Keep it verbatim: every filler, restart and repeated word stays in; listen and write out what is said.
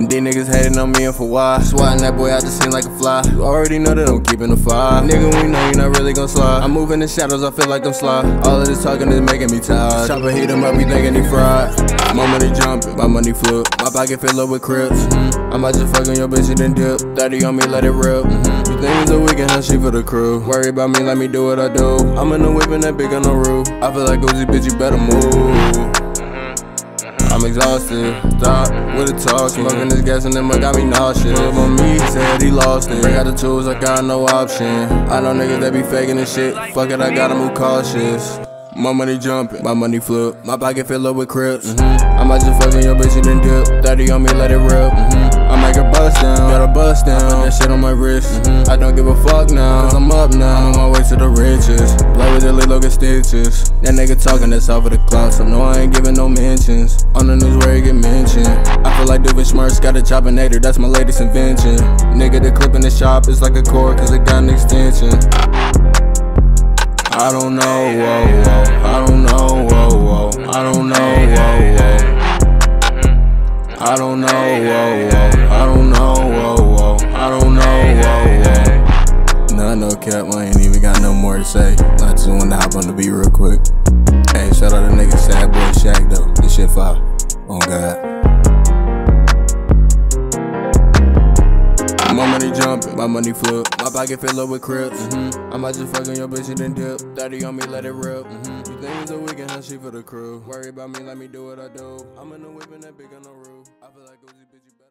And these niggas hating on me and for why. Swatting that boy out the scene like a fly. You already know that I'm keeping the fire. Nigga, we know you not really gon' slide. I'm moving in shadows, I feel like I'm slide. All of this talking is making me tired. Chopper heat him up, he thinking he fried. My money jumping, my money flip. My pocket fill up with crips. Mm-hmm. I might just fuck on your bitch and then dip. thirty on me, let it rip. Mm-hmm. You think it's a weekend, how she for the crew. Worry about me, let me do what I do. I'm in the whip and that big on the roof. I feel like Uzi, bitch, you better move. I'm exhausted, stop with the talk. Smoking this gas and then my got me nauseous. Up on me, said he lost it. Bring out the tools, I got no option. I know niggas that be faking this shit. Fuck it, I gotta move cautious. My money jumping, my money flip. My pocket fill up with crips. Mm-hmm. I might just fuck on your bitch and then dip. thirty on me, let it rip. Mm-hmm. I make her bust down, gotta bust down. I put that shit on my wrist. Mm-hmm. I don't give a fuck now, cause I'm up now. I'm on my way to the riches. Play with the little get stitches. That nigga talking, that's all for the clout. So no, I ain't giving no mentions. On the news where he get mentioned. I feel like Doofus Schmerz got a choppinator, that's my latest invention. Nigga, the clip in the shop is like a cord, cause it got an extension. I don't know, whoa, whoa. I don't know, whoa, whoa. I don't know, whoa, whoa. I don't know, whoa, whoa. I don't know, whoa, whoa. I don't know, whoa, whoa. Nah, no cap, I ain't even got no more to say. I just wanted to hop on the beat real quick. Hey, shout out to nigga Sad Boy Shaq though. This shit fire. Oh God. My money jumping, my money flip. My pocket fill up with crips. Mm-hmm. I might just fuck on your bitch and then dip. thirty on me, let it rip. Mm-hmm. You think it's a weekend, how she for the crew. Worry about me, let me do what I do. I'm in the whip and that big on the roof. I feel like Uzi, bitch, you